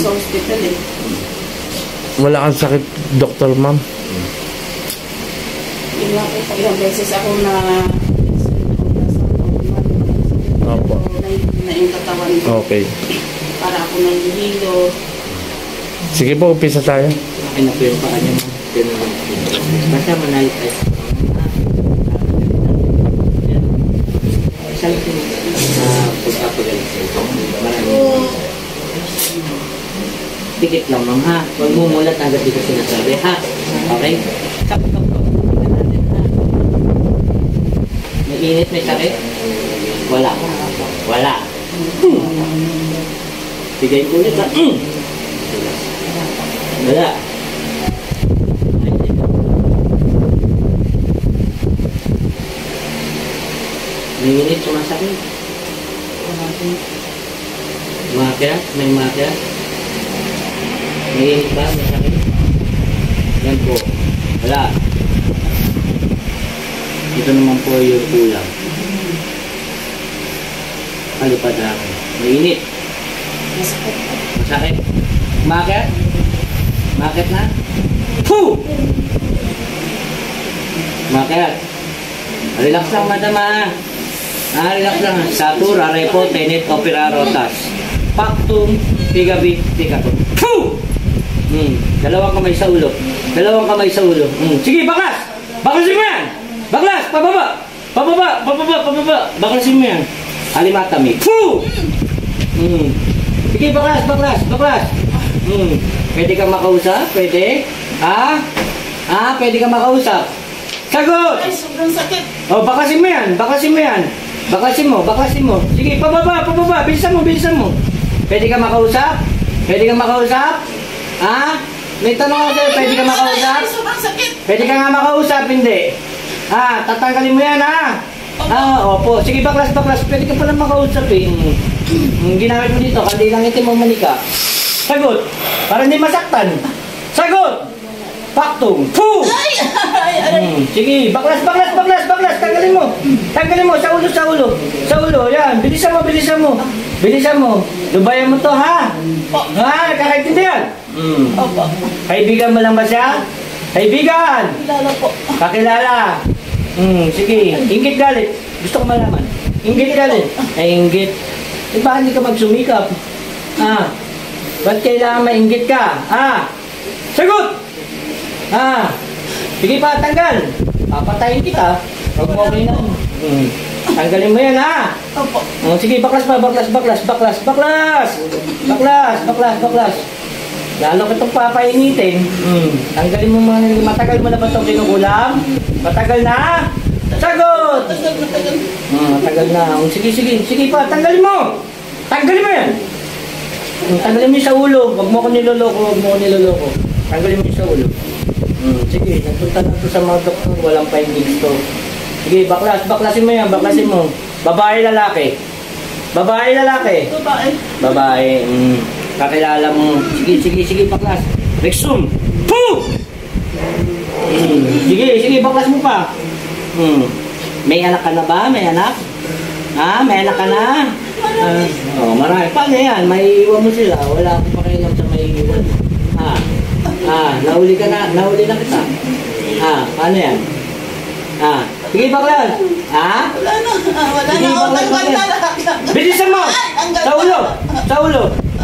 sa hospital eh. Wala kang sakit, Dr. Ma'am? Ilang beses ako na Opo. na yung katawan ko. Okay. Para ako nahihilo. Sige po, umpisa tayo. Okay na po yung paa niya, ma'am. Basta manayot tayo. Isa lang yung pagkapagalit sa ito. Maraming. Dikit lang, ma'am, ha? Huwag mumulat agad dito sinasabi, ha? Okay? Kapag po. May init, may sakit? Wala. Wala. Bigay ko ulit, ha? Wala. May init, sumasakit. Umakyat? May umakyat? May init ba? May sakit? Yan po. Wala. Ito naman po yung kulang. Kalipad na ako. May init. Masakit. Umakyat? Umakyat na? Poo! Umakyat. Relax lang, madam, ha? Relax lang. Satura, repo, tenet, opera, rotas. Pactum, tigabi, tigabi. Poo! Dalawang kamay sa ulo. Dalawang kamay sa ulo. Sige, baklas! Baklasin mo yan! Baklas! Pababa! Pababa! Pababa! Pababa! Baklasin mo yan. Alimatami. Poo! Sige, baklas! Baklas! Baklas! Pwede kang makausap? Pwede? Pwede kang makausap? Sagot! Ay, sobrang sakit. Oh, bakasin mo yan. Bakasin mo yan. Bakasin mo. Bakasin mo. Sige, pababa. Pababa. Bilisan mo. Bilisan mo. Pwede kang makausap? Pwede kang makausap? May tanong ako sa'yo. Pwede kang makausap? Ay, sobrang sakit. Pwede ka nga makausap? Hindi. Tatanggalin mo yan, opo. Sige, baklas. Baklas. Pwede ka pala makausap, eh. Ginamit mo dito. Kandilang itim mo manika. Sagot. Para hindi masaktan. Sagot. Paktung. Poo! Sige, baklas, baklas, baklas, baklas. Tanggalin mo. Tanggalin mo. Sa ulo, sa ulo. Sa ulo. Yan. Bilisan mo, bilisan mo. Bilisan mo. Lubayan mo to, ha? Nakakaintindihan? Opo. Kaibigan mo lang ba siya? Kaibigan! Kilala po. Kakilala. Sige. Inggit galit. Gusto ko malaman. Inggit galit. Ay, inggit. Bakit hindi ka magsumikap? Ba't kailangan mainggit ka? Sagot! Sige pa, tanggal. Papatayin kita. Huwag mo okay na. Tanggalin mo yan, ha? Opo. Sige, baklas pa, baklas, baklas, baklas, baklas. Baklas, baklas, baklas. Lalo ka itong papainitin. Tanggalin mo mga, matagal mo na ba itong kinukulam? Matagal na? Sagot! Matagal na. Sige, sige, sige pa, tanggalin mo. Tanggalin mo yan. Tanggalin mo yung sa ulo. Huwag mo ko niloloko, huwag mo ko niloloko. Tanggalin mo yung sa ulo. Sige, nagpunta na ito sa mga doktor, walang findings to. Sige, baklas, baklasin mo yan, baklasin mo. Babae, lalaki. Babae, lalaki. Babae. Babae, kakilala mo. Sige, sige, sige, baklas. Rexum. Poo! Sige, sige, baklas mo pa. May anak ka na ba? May anak? May anak ka na? Marami. Paano yan? May iwan mo sila. Wala akong pakialam sa may iwan. Nahuli ka na. Nahuli na kita. Paano yan? Sige, baklas. Wala na. Wala Sige, na. baklas, Tanggal na baklas. lahat. Bilisan mo! Sa ulo! Sa ulo!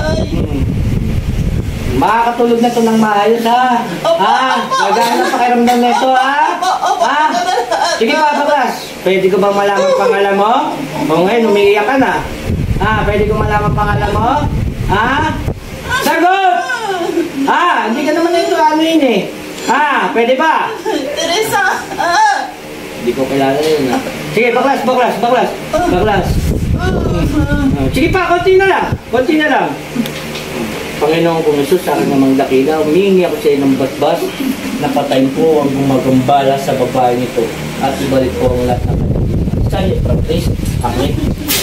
Makakatulog na ito ng maayos, ha? Gagana na pakiramdam na ito, ha? Sige pa, baklas. Pwede ko bang malaman pangalan mo? O ngayon, umiiyak ka na. Pwede ko malaman pangalan mo? Sagot! Hindi ka naman ito ano yun, eh. Pwede ba? Teresa. Hindi ko kilala yun, ha? Sige, baklas, baklas, baklas. Baklas. Sige pa, konti na lang. Konti na lang. Panginoon kong Jesus, sa akin namang dakila, humingi ako sa iyo ng basbas, napatayin po ang gumagambala sa babae nito at ibalik po ang lahat ng kanyang. Sali, practice. Amen.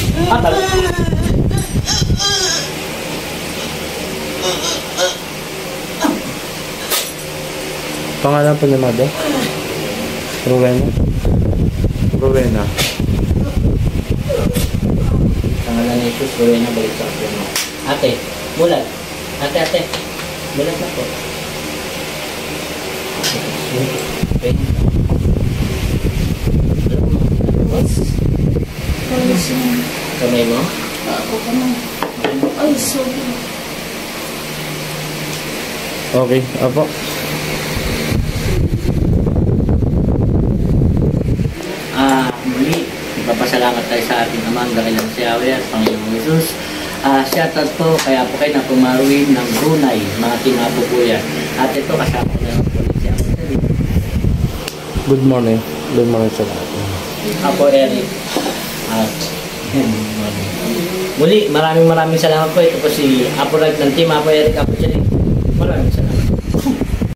Pangalan po ni Mother? Rowena? Rowena. Pangalan ni Jesus, Rowena, balik sa akin. Ate, mulat. Ate. Bulat na po. Okay. Kamay mo? Ako ka na. Ay, sorry. Okay, apo. Muli, ipapasalamat tayo sa ating Amang dakilang si Yahweh at Panginoong Jesus. Shoutout po kaya po kayo na pumaruin ng Brunei, mga tingapo po yan. At ito kasama ko na ng ulit si Apo Eric. Good morning. Good morning sa lahat. Apo Eric. At muli, maraming salamat po. Ito po si Apo Rag ng team Apo Eric, Apo Eric. Maraming salamat.